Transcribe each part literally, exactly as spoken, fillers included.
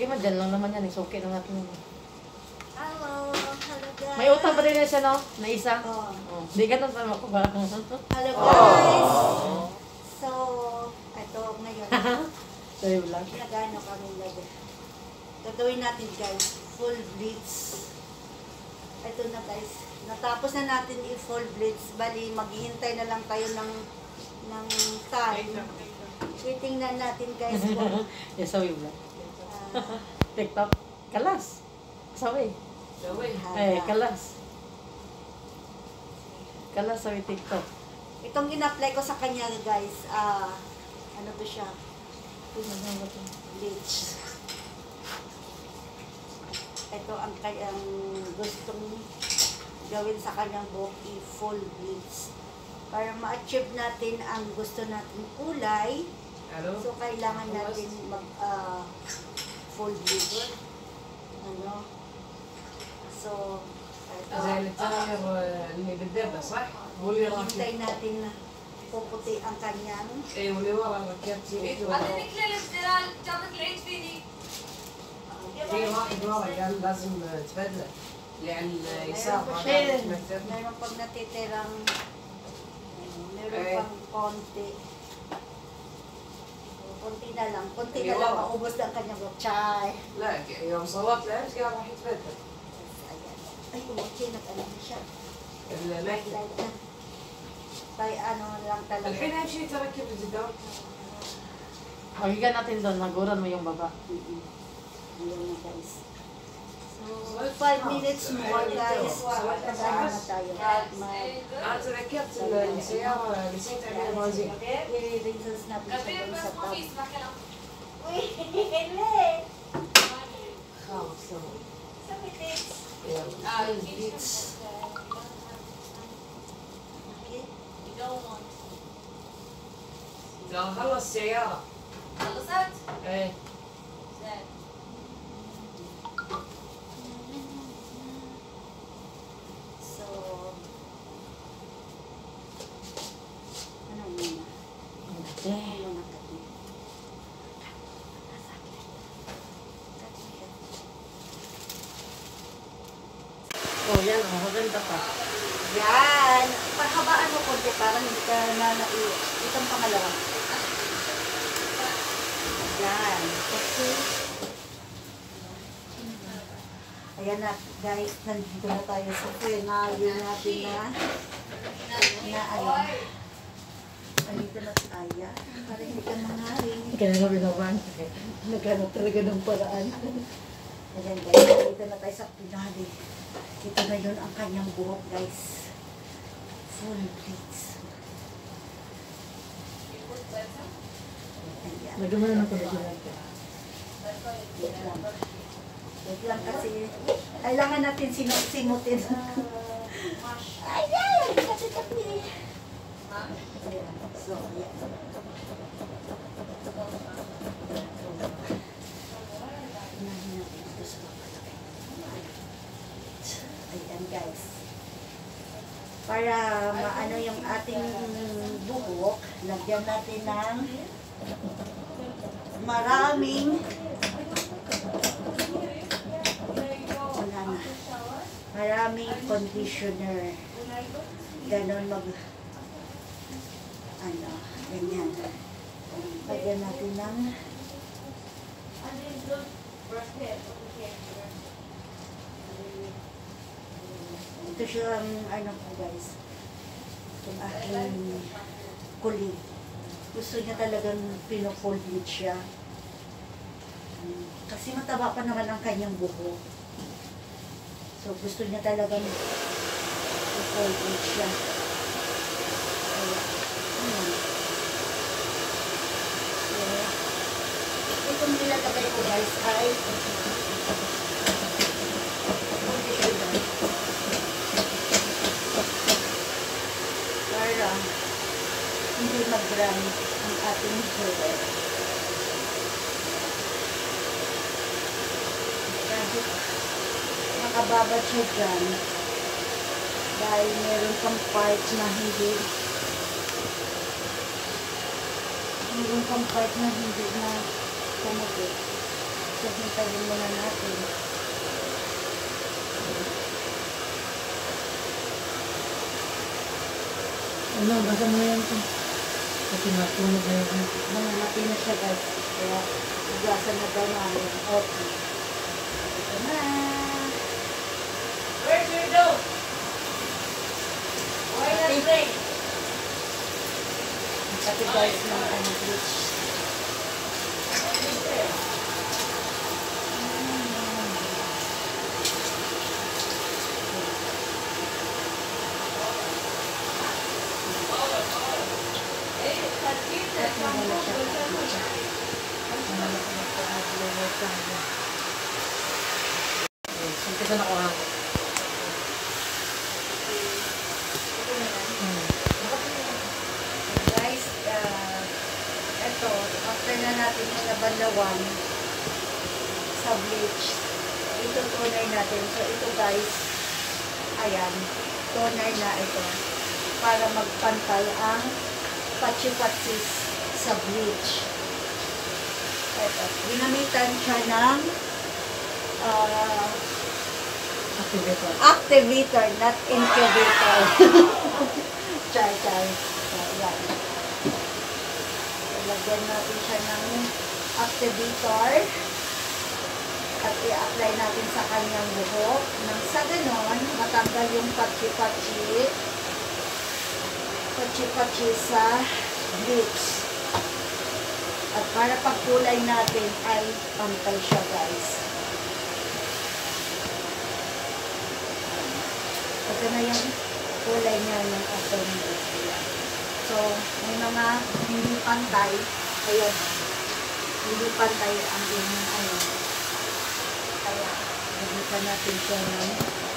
mo, dyan lang naman yan. Isuki lang natin. Hello. Hello guys. May utang pa rin na siya, no? Na isa? Oo. Oh. Di ganun pa ako ba? Hello guys. So, ito ngayon. Sa'yo lang. Nagano kami lagi. Gagawin natin guys, full blitz. Ito na guys. Natapos na natin i-full blitz. Bali, maghihintay na lang tayo ng ng time. Titingnan natin guys kung Yes, sa'yo lang. ah, TikTok. Kalas. Sawi. Eh, ah, kalas. Kalas sawi TikTok. itong in-apply ko sa kanya guys, ah, ano to siya? Bleach. Ito ang kanyang gustong gawin sa kanyang buhok, i-full bleach. Para ma-achieve natin ang gusto natin kulay, so kailangan natin mag ah, full bleach. Ano? So, زي اللي بتغير اللي بالدبة صح؟ واللي راكب hintay natin na puputi ang kanyang اي واللي ورا ركبت ايد ورا هذا نكلة الابتلال جابت العيد فيني في واحد ورا قال لازم تبدله اللي على اليسار Meron pa هذا siya. المكتب Meron pang natitirang ano, meron Eh. pang konti. Konti na lang. Konti na Ayun. lang. Maubos na ang kanyang chai. لا يوم صورت لابس قال راح يتبدل Ayan. Ay, okay. Nag-ano na siya. المكتب Light na. Kaya ano lang talaga. الحين اهم شيء تركب الجدار Magigan natin doon. Maguran mo yung baba. Mm-mm. Ayan na guys. So, five minutes more guys. Mag-ano na tayo. Mag- انا تذكرت السياره نسيت اعمل موازين I-rinses natin siya كبير doon بس sa مو tub. يسمع كلام خلاص تمام يلا اه Bleach. Okay. لو خلص السياره خلصت؟ ايه زين So, ano muna? Ano muna kami? Oh, yan. Oh, maganda pa. Yan! Pahabaan mo konti para hindi ka na nai... Itong pangalawa. Yan. Okay. Ayan na, guys. Nandito na tayo sa finale natin na na ano. Nandito na tayo. Para hindi ka mangaring. Kaya nga binaban. Naghanap talaga ng paraan. Ayan guys, nandito na tayo sa finale. Ito na yun ang kanyang buhok guys. Full bleach. Ayan. Nagumana na pala. Wait lang. Wait lang kasi kailangan natin sinusimutin. Ayan! Kasi kami. Ayan. So, ayan. Unahin natin ito sa kapalaki. Ayan guys. Para maano yung ating buhok, lagyan natin ng maraming wala na. Maraming conditioner. Ganon mag ano, ganyan. Lagyan natin ng ito siya ang ano po guys. Itong aking kulig. Gusto niya talagang pino-fold siya. Um, kasi mataba pa naman ang kanyang buhok. So gusto niya talagang i-fold siya. Kaya, ano. So, itong nilalagay ko guys ay conditioner. Para hindi mag-run ang ating hair. Kahit nakababad siya dyan, dahil meron pang part na hindi meron pang part na hindi na pumuti. So, hintayin muna natin. Ano, basa mo yan ito. Kasi matunog na yun. Nangangatin na siya guys. Kaya ugasan na daw namin. Okay. Ito na. Where's your dough? Why not play? Pati guys ng ano bleach. Simpisan ako ha. Guys, uh, ito, after na natin yung nabanlawan sa bleach, ito toner natin. So, ito guys, ayan, toner na ito para magpantay ang patsi-patsis sa bleach. Ito, ginamitan siya ng uh, Activator. activator, not incubator. Char, char. So, yan. Lagyan natin siya ng activator at i-apply natin sa kanyang buhok. Nang sa ganon, matanggal yung patsi-patsi patsi-patsi sa bleach. At para pagkulay natin ay pantay siya guys. Ito na yung kulay niya ng after nito. So, may mga hindi pantay. Ayan. Hindi pantay ang inyong ano. Kaya, nagitan natin siya ng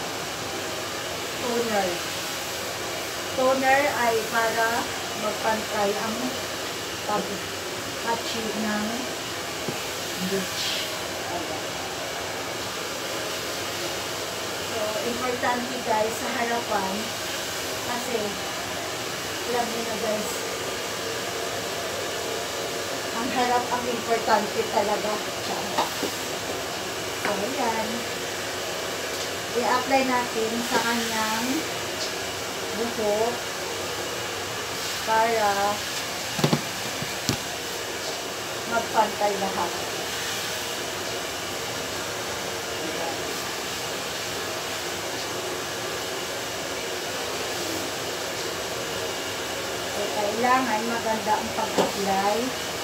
toner. Toner ay para magpantay ang pag-patsi ng bleach. Ayan. So, importante guys sa harapan kasi alam niyo na guys ang harap ang importante talaga. So, ayan. I-apply natin sa kanyang buhok para magpantay lahat. Kailangan maganda ang pag-apply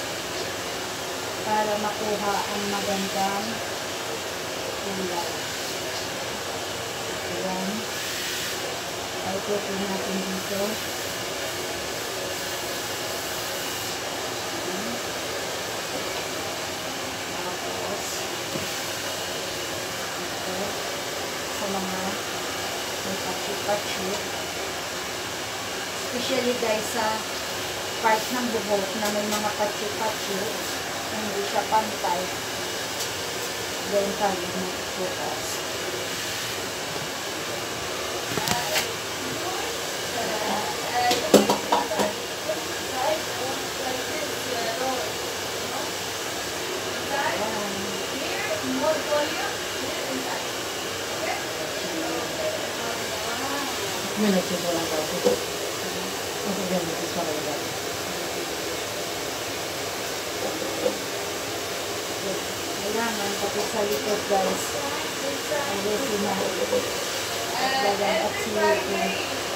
para makuha ang magandang kulay. Ayan. Ay, tuto natin dito. Ayan. Tapos, ito, sa mga may patsi-patsi. Especially guys sa part ng buhok na may mga patsi-patsi, hindi siya pantay. Then, tayo na focus. May nagsipo lang ako. Kasi ganun, is makalagat. Kailangan pati sa likod guys. Ang resin na. Lagyan at silikon.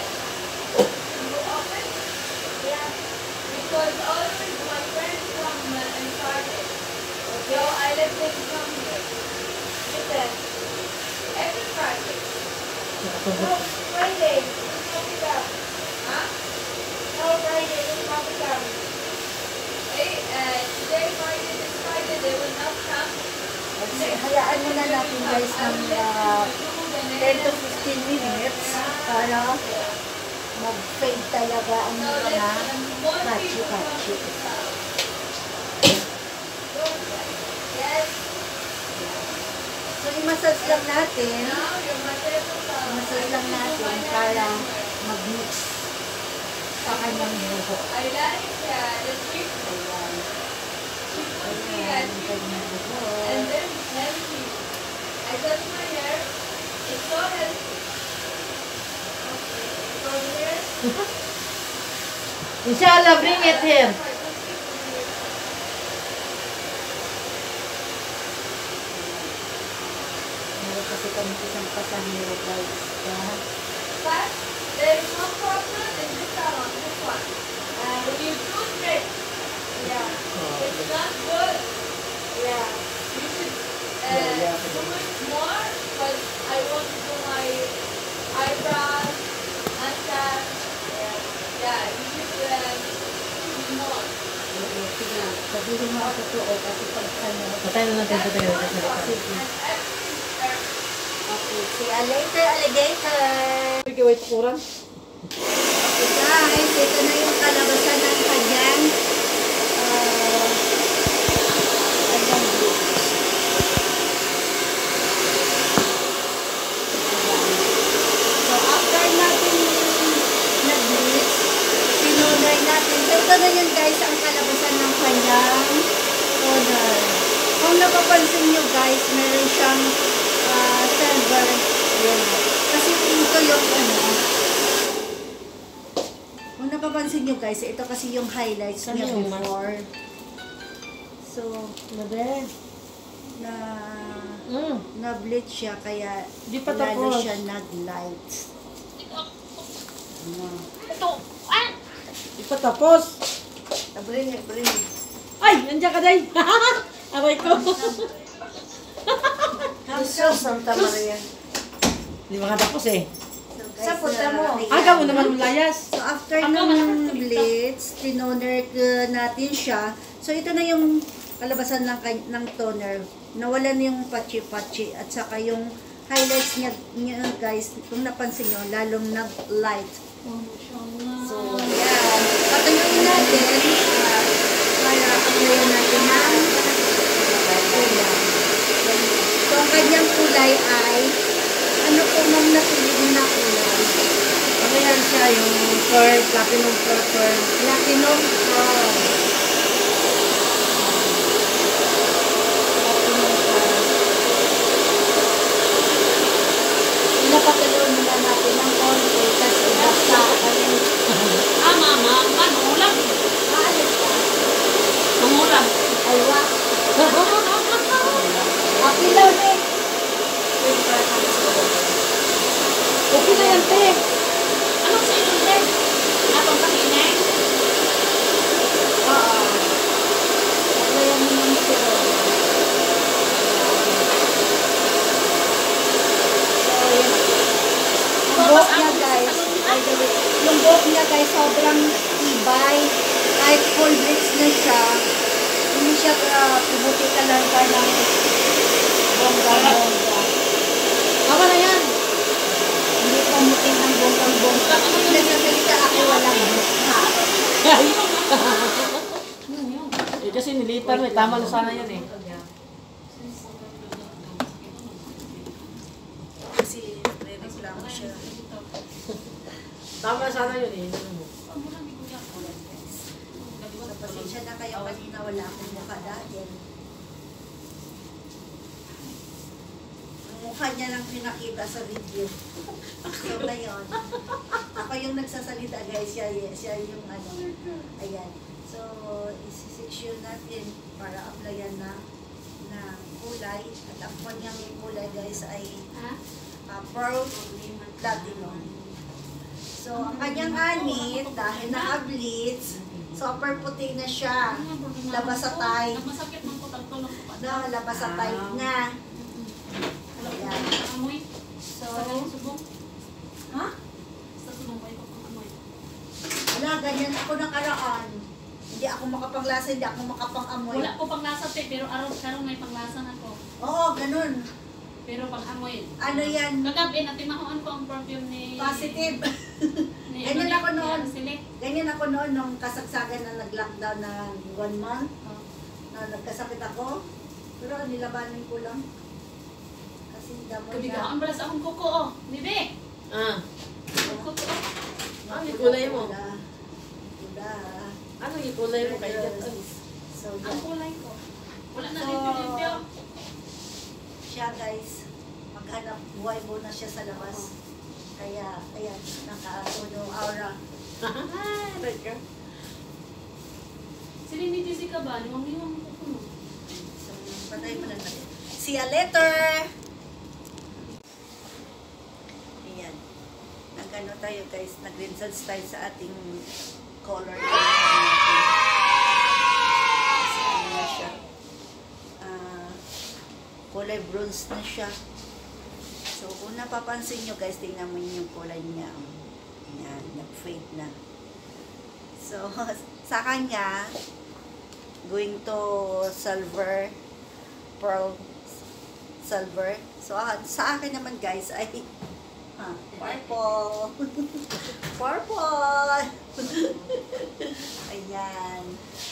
Because always my friends come and started. So I let them come here. Listen, every Friday. No, Friday, don't copy them. Huh? No, Friday, don't copy them. Hey, uh, today, Friday, this Friday, they will not come. Kasi hayaan muna natin guys ng uh, ten to fifteen minutes para mag-fade talaga ang So mga let's, um, one people come patsi-patsi. to the house. Yes. So, i-massage lang natin. Now your potato salad. I-massage lang natin para mag-mix sa kanyang buhok. I like uh, the cheap Ayan. cheap Ayan, and ang kanyang buhok. then Inshallah, bring it here. Meron kasi kami isang pasahero guys. Kaya, But there is no problem in this salon, this one. Uh, when you do straight, yeah, it's not good. Yeah, you should uh, do it more, but I want to do my eyebrows, mustache. Yeah, yeah, you should uh, do more. sige, sabihin mo ako totoo kasi pag ano, Patay na natin ito tayo. sige. And everything is perfect. Okay, see you later, alligator. Sige, wait, kurang. Okay guys, ito na yung kalabasan ng kanyang uh, kanyang bleach. So after natin nag-bleach, pinunay natin. So ito na yun guys, ang kalabasan ng kanyang toner. Kung napapansin nyo guys, meron siyang uh, silver. Yun. Kasi ito yung ano, kung napapansin nyo guys, ito kasi yung highlights Saan niya yung before. So, Mabe. na Mm. na bleach siya kaya Di pa lalo tapos. siya nag-light. Ito, ah! Di pa tapos. Bring it, bring it. Ay, nandiyan ka day. Aray ko. Jesus, Santa Maria. Hindi makatapos eh. So guys, Sa punta mo. uh, Aga mo naman ulayas. So after Aga, ng malakas bleach, tinoner uh, natin siya. So ito na yung kalabasan ng, kan- ng toner. Nawalan yung patchy-patchy at saka yung highlights niya, niya guys, kung napansin nyo, lalong nag-light. So, yan. Patuyuin natin uh, para applyan natin ng kulay. So, ang kanyang kulay ay ano po mong napili na kulay? Ano yan siya? Yung pearl, platinum pearl, pearl. Platinum pearl. Platinum pearl. Pinapatuloy muna natin ng konti kasi basta ayun. Ah, mama, manulang. Maalis ka. Manulang. Aywa. Happy lang eh. Okay na yan, te. Anong sa inyong bed? Atong kahinay? Oo. Applyan mo ng siro. So, yun. Yung buhok niya guys, by the way, yung buhok niya guys, sobrang tibay. Kahit full bleach na siya, hindi siya uh, pubuti ka lang ka ng bongga-bongga. Tama na yan. Hindi pumuti ng bonggang-bongga. Nagsasalita ako walang buka. Eh, kasi nilitan mo eh. Tama na sana yan eh. Kasi re-reklamo siya. Tama sana yun eh. So, pasensya na kayo kanina wala akong mukha dahil ang mukha niya lang pinakita sa video. So ngayon, ako yung nagsasalita guys, siya, siya yung ano, ayan. So, isi-section natin para applyan na na kulay. At ang kanyang kulay guys ay Ha? uh, pearl platinum. So, ang kanyang anit, dahil naka-bleach, super puti na siya. Labas sa tight. Masakit ng putag-tulong ko pa. No, labas sa tight na. Ayan. Amoy. So, Sa kanyang subong. ha? Sa subong ko ito pang amoy. Wala, ganyan ako nakaraan. Hindi ako makapanglasa, hindi ako makapangamoy. Wala ko panglasa te, pero araw karong may panglasan ako. Oo, ganun. Pero pang amoy. Ano yan? Kagabi, natimahuan ko ang perfume ni... Positive. Ni, Ganyan ni- ako noon. ni Araceli. Ganyan ako noon nung kasagsagan na nag-lockdown na one month. Oh. Na nagkasakit ako. Pero nilabanin ko lang. Kasi damo Kabigaan pala sa akong kuko, oh. Bibi! Ah. Ang kuko, oh. Ano yung kulay mo? Pula. Pula. Ano yung kulay mo kay Kat? So, Ang yan. kulay ko. Wala na So, limpyo-limpyo. siya guys, maghanap buhay muna siya sa labas. Kaya, ayan, naka-ano aura. Ah, right ka. Sila ni Jessica ba? Nangiwan mo ko. So, patay mo lang natin. See you later! Ayan. Nag-ano tayo guys, nag-rinse tayo sa ating color. Kasi ano na siya. Uh, kulay bronze na siya. So, kung napapansin nyo guys, tingnan mo yung kulay niya. Ayan, nag-fade na. So, sa kanya, going to silver, pearl, silver. So, ah, sa akin naman guys, ay ah, purple. Purple. Ayan.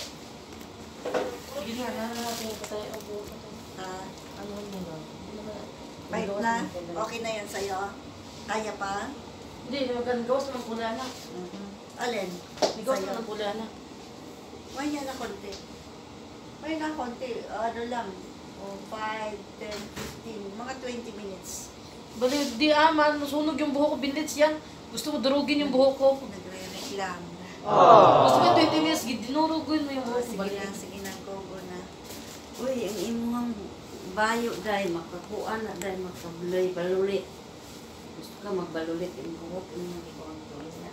Ginagawa na natin yung patay ang buo. Ah, Ano mo na? bait na? Okay na yan sa'yo? Kaya pa? Hindi, nagagawas ng pula na. Mhm. Alin? Gawas Sa'yo? ng pula na. May na konti. May na konti. Ano lang. Oh, five, ten, fifteen. Mga twenty minutes. Bali, di aman, nasunog yung buhok ko, binlits yan. Gusto mo durugin yung buhok ko. Nagre-reklamo. Gusto mo twenty minutes, dinurugin mo yung Oh, buhok ko. sige Balik. na, sige na, Gogo na. Uy, ang imuhang bayo dahil makakuan na dahil makabuloy balulit. Gusto ka magbalulit yung buhok yung ikontrol na.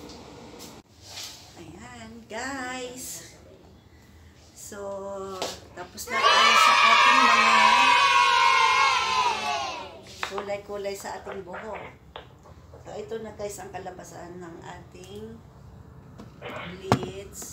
Ayan, guys. So, tapos na tayo sa ating mga kulay-kulay sa ating buhok. So, ito na guys ang kalabasan ng ating bleach.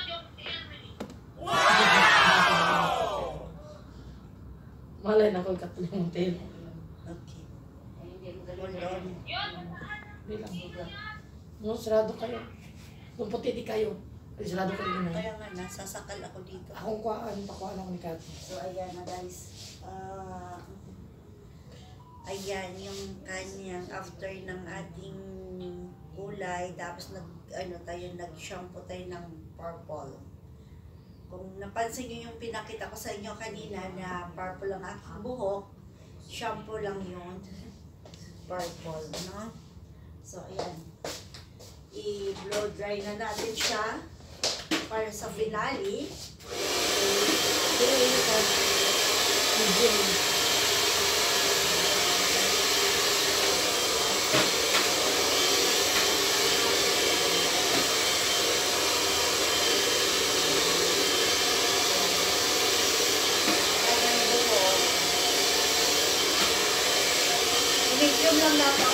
Malay na ko ikatulimutin. Okay. Hindi mo Hold galing. on. Bilang. No, sarado kayo. Kung puti di kayo. Ay, sarado kayo na. Kaya nga, nasasakal ako dito. Akong kuhaan, pakuhaan ako ni Kati. So, ayan na guys. Ah, ayan, yung kanyang after ng ating kulay, tapos nag, ano tayo, nag-shampoo tayo ng purple. Kung napansin nyo yung pinakita ko sa inyo kanina na purple ang aking buhok, shampoo lang yun. Purple, no? So, ayan. I-blow dry na natin siya para sa finale. Medium lang dapat.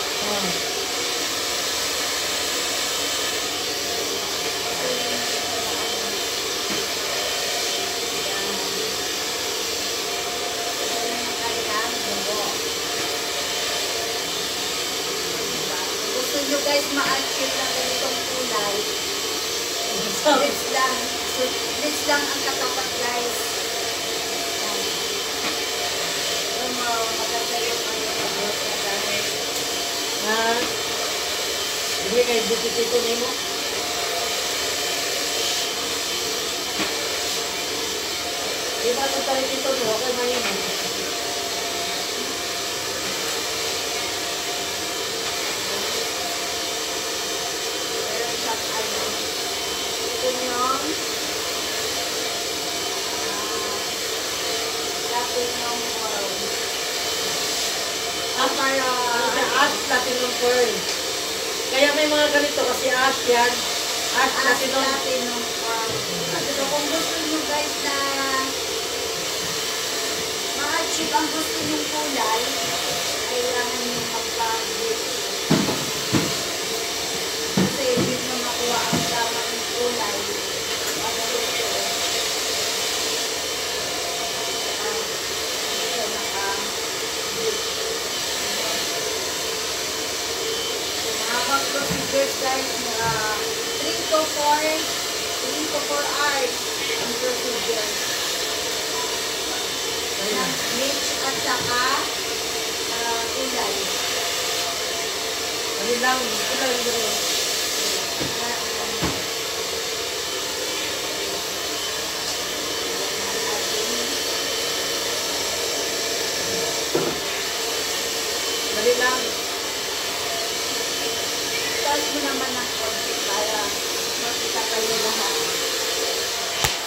Gusto nyo guys ma-achieve na ganitong kulay. Blitz lang. So, blitz lang ang katapat guys. Yan. So, maganda yung ano na blitz na guys. Ha? Hindi kayo butitito niyo mo? Di ba ito tayo dito no? Okay man yun. Meron siyang ano. Ito yung platinum pearl. Ah, para ano siya, ash platinum pearl. Kaya may mga ganito kasi ash yan. Ash As platinum. platinum pearl. So kung gusto nyo guys na ma-achieve ang gusto nyong kulay, kailangan nyo mag-bleach. Kasi hindi nyo makuha ang tamang kulay. Ano ito? Ah, ito naka-bleach. So, mahabang procedures guys, mga three to four three to four hours ang procedure. Ng bleach at saka uh, kulay. Ano lang, ito lang yung Uh, dali lang. Taas mo naman ng konti para makita kayo lahat.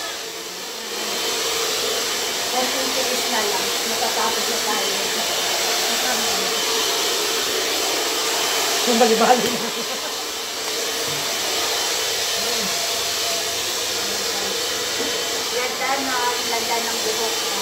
Yung bali-bali. Ganda na, ganda ng buhok na.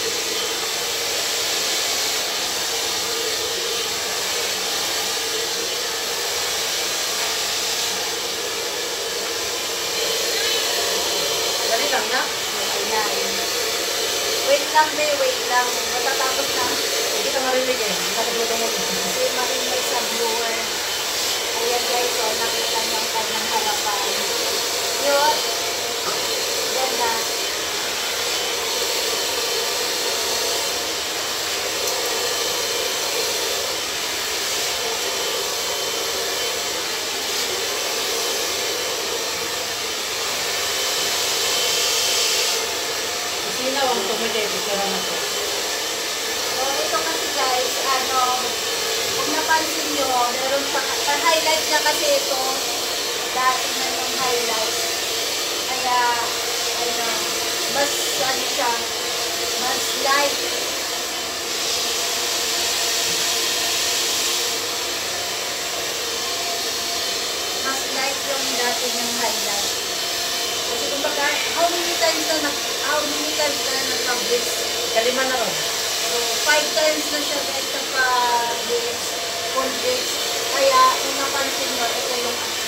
Dali lang na. Ayan. Wait lang, be, wait lang. Matatapos na. Hindi ka marinig eh. Hindi ka nagluto mo. Kasi marinig sa blower. Ayan guys, oh, nakita niyo ang kanyang harapan. Yun. Ganda. Sinaw ang tumili. Picture na ko. Oh, ito kasi guys, ano, kung napansin nyo, meron pa, pa-highlight niya kasi ito, dati na yung highlight. Kaya, ano, mas, ano siya, mas light. Mas light yung dati niyang highlight. Kasi kumbaga, how many times na, nag- how many times na nag-publish? Kalima na ron. So, five times na siya guys sa pa-blitz, full blitz. Kaya, kung napansin nyo, ito yung ano.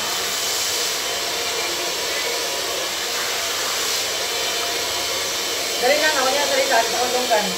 Dali na. Nawala yan. Dali lang. Nakulong ka.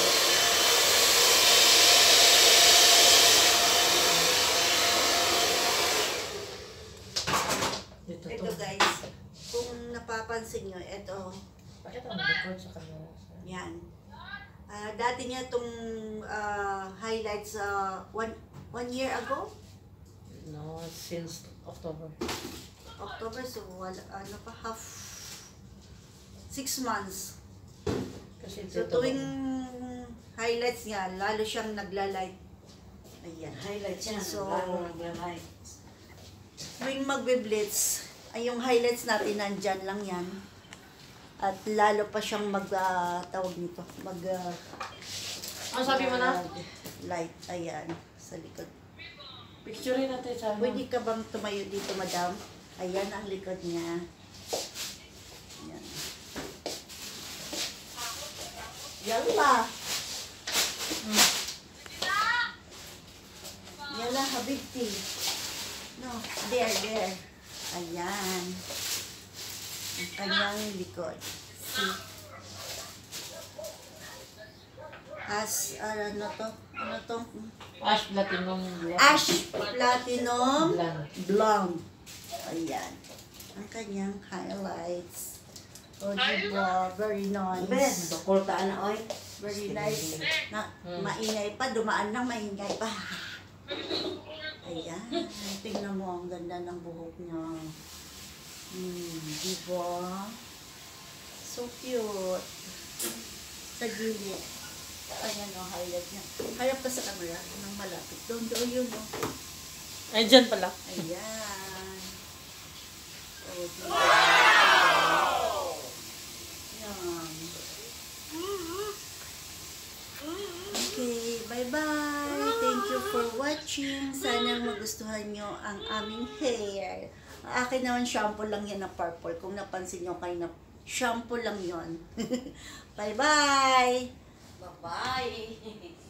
Dito to. Ito guys, kung napapansin nyo, ito, Bakit ang record sa camera? yan. Ah, dati niya itong ah, highlights uh, one, one year ago, No, since October. October, so wala, ano pa, half, six months. Kasi So, dito. tuwing highlights niya, lalo siyang nagla-light. Ayan. Highlight yan. So, Lalo nag-light. tuwing magbe-blitz, ay yung highlights natin nandyan lang yan. At lalo pa siyang mag, ah, tawag nito, mag, ah, Ang sabi mo na? light, ayan, sa likod. Picture natin sa ano. Pwede ka bang tumayo dito, madam? Ayan ang likod niya. Ayan. Yalla! Hmm. Yalla, habibti. No, there, there. Ayan. Ang kanyang likod. See? As, ano to? Ano to? Ash Platinum Black. Ash Platinum Blonde. Blonde. Ayan. Ang kanyang highlights. O, diba? Very Ben, nice. bakul ka na, oy. Very nice. Na, Hmm. maingay pa. Dumaan lang, maingay pa. Ayan. Tingnan mo, ang ganda ng buhok niya. Hmm, diba? So cute. Sa gilid. Ayan o, highlight niya. Harap ka sa camera ng malapit. Doon, doon yun o. Ay, dyan pala. Ayan. O, diba? Ayan. Okay, bye-bye. Thank you for watching. Sana magustuhan nyo ang aming hair. Ang akin naman, shampoo lang yan na purple. Kung napansin nyo kayo na shampoo lang yon. Bye-bye. Bye-bye.